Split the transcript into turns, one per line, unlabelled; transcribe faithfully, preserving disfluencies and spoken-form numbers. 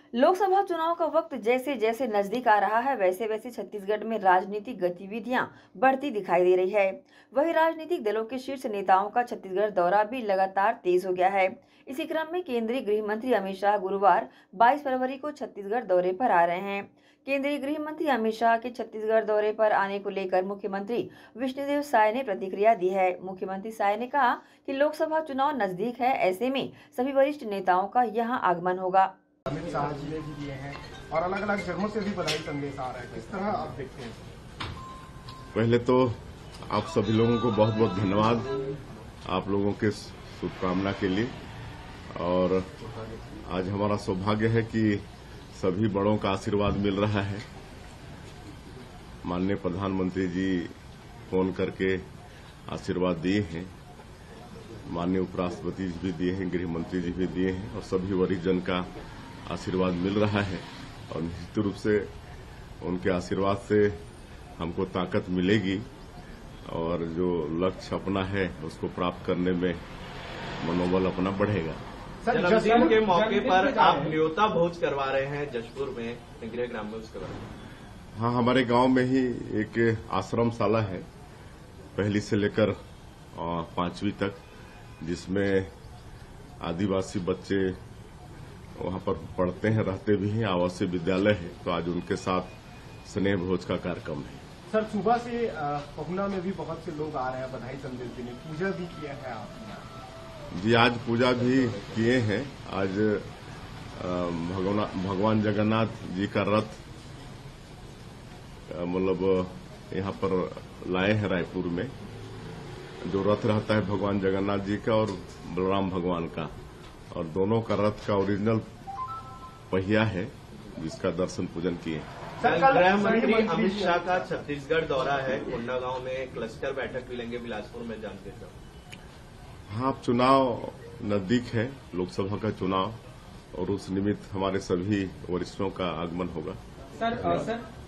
लोकसभा चुनाव का वक्त जैसे जैसे नजदीक आ रहा है, वैसे वैसे छत्तीसगढ़ में राजनीतिक गतिविधियां बढ़ती दिखाई दे रही है। वहीं राजनीतिक दलों के शीर्ष नेताओं का छत्तीसगढ़ दौरा भी लगातार तेज हो गया है। इसी क्रम में केंद्रीय गृह मंत्री अमित शाह गुरुवार बाईस फरवरी को छत्तीसगढ़ दौरे पर आ रहे हैं। केंद्रीय गृह मंत्री अमित शाह के छत्तीसगढ़ दौरे पर आने को लेकर मुख्यमंत्री विष्णुदेव साय ने प्रतिक्रिया दी है। मुख्यमंत्री साय ने कहा कि लोकसभा चुनाव नजदीक है, ऐसे में सभी वरिष्ठ नेताओं का यहाँ आगमन होगा।
अमित शाह जी ने भी दिए हैं और अलग अलग जगहों से भी बधाई संदेश आ रहा है, किस तरह आप देखते हैं?
पहले तो आप सभी लोगों को बहुत बहुत धन्यवाद आप लोगों के शुभकामना के लिए। और आज हमारा सौभाग्य है कि सभी बड़ों का आशीर्वाद मिल रहा है। माननीय प्रधानमंत्री जी फोन करके आशीर्वाद दिए हैं, माननीय उपराष्ट्रपति जी भी दिए हैं, गृह मंत्री जी भी दिए हैं और सभी वरिष्ठ जन का आशीर्वाद मिल रहा है। और निश्चित रूप से उनके आशीर्वाद से हमको ताकत मिलेगी और जो लक्ष्य अपना है उसको प्राप्त करने में मनोबल अपना बढ़ेगा।
जन्मदिन के मौके पर आप न्योता भोज करवा रहे हैं जशपुर में, गृह ग्राम में, उसके बारे में?
हाँ, हमारे गांव में ही एक आश्रमशाला है, पहली से लेकर पांचवी तक, जिसमें आदिवासी बच्चे वहां पर पढ़ते हैं, रहते भी हैं, आवासीय विद्यालय है। तो आज उनके साथ स्नेह भोज का कार्यक्रम है।
सर, सुबह से पहुना में भी बहुत से लोग आ रहे हैं बधाई संदेश देने, पूजा भी किया है आपने?
जी, आज पूजा भी किए हैं। आज भगवान भगवान जगन्नाथ जी का रथ मतलब यहाँ पर लाए हैं रायपुर में। जो रथ रहता है भगवान जगन्नाथ जी का और बलराम भगवान का, और दोनों का रथ का ओरिजिनल पहिया है, जिसका दर्शन पूजन किए।
गृह मंत्री अमित शाह का छत्तीसगढ़ दौरा है, कोंडागांव में क्लस्टर बैठक भी लेंगे, बिलासपुर में, जानते हैं?
हाँ, चुनाव नजदीक है, लोकसभा का चुनाव, और उस निमित्त हमारे सभी वरिष्ठों का आगमन होगा।
Sir, sir